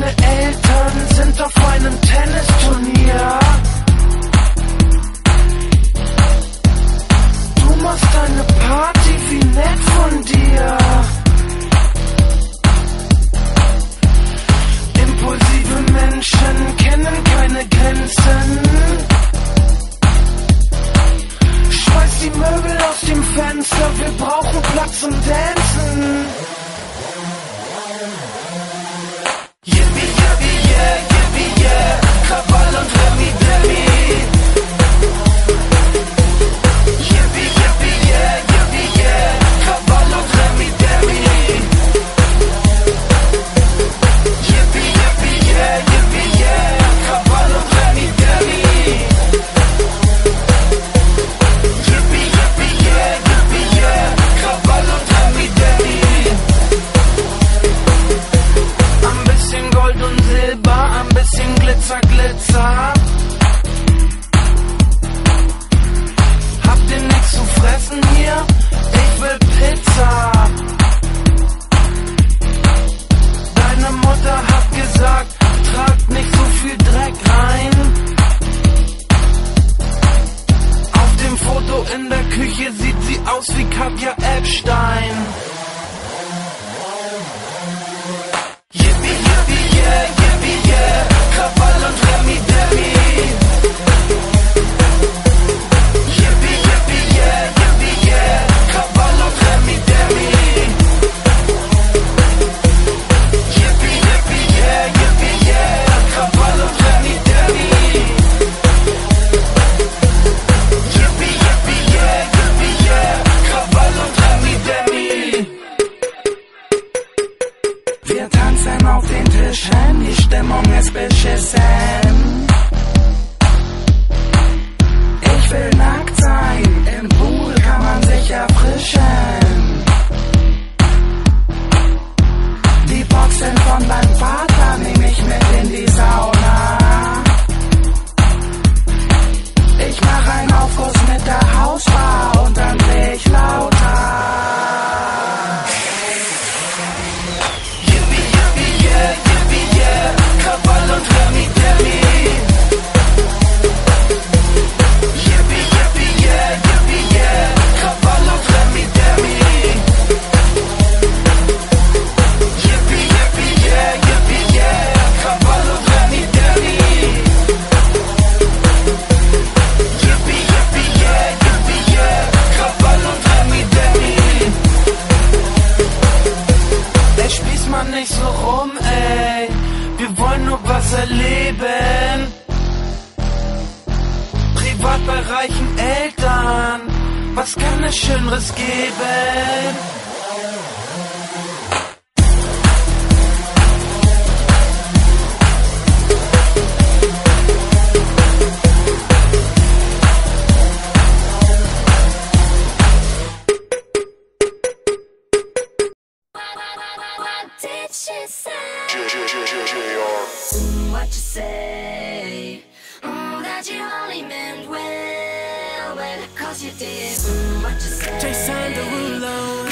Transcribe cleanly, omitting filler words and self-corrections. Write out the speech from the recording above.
Deine Eltern sind auf einem Tennisturnier. Du machst eine Party, wie nett von dir. Impulsive Menschen kennen keine Grenzen. Schmeiß die Möbel aus dem Fenster, wir brauchen Platz zum Dancen. Yippie, yippie, yeah, yippie, yeah, Krawall und Remi Demi. Yippie, yippie, yeah, yippie, yeah, Krawall und Remi Demi. Yippie, yippie, yeah, yippie, yeah, Krawall und Remi Demi. Yippie, yippie, yeah, yippie, yeah, Krawall und Remi Demi. Ein bisschen Gold und Silber, ein bisschen Glitzer, Glitzer. Habt ihr nichts zu fressen hier? Ich will Pizza. Deine Mutter hat gesagt, tragt nicht so viel Dreck rein. Auf dem Foto in der Küche sieht sie aus wie Katja Epstein. Yippie, yippie, yeah, yippie, yeah, Krawall und Remi Demi. Yippie, yippie, yeah, yippie, yeah, Krawall und Remi Demi. Yippie, yippie, yeah, yippie, yeah, Krawall und Remi Demi. Yippie, yippie, yeah, yippie, yeah, Krawall und Remi Demi. Wir tanzen auf den Tischen, die Stimmung ist beschissen. Ich will nackt sein, im Pool kann man sich erfrischen. Die Boxen von meinem Vater nehm ich mit in die Sauna. Ich mach einen Aufguss mit der Hausfrau und dann dreh ich lauter. Yippie, yippie, yeah, yippie, yeah, Krawall und Remi Demi. Yippie, yippie, yeah, yippie, yeah, Krawall und Remi Demi. Yippie, yippie, yeah, yippie, yeah, Krawall und Remi Demi. Yippie, yippie, yeah, yippie, yeah, Krawall und Remi Demi. Ey, spieß mal nicht so rum, ey. Wir wollen nur was erleben. Privat bei reichen Eltern. Was kann es Schöneres geben? What did she say? JR. What you say? That you only meant well, well, 'cause you did. What you say? Jason Derulo.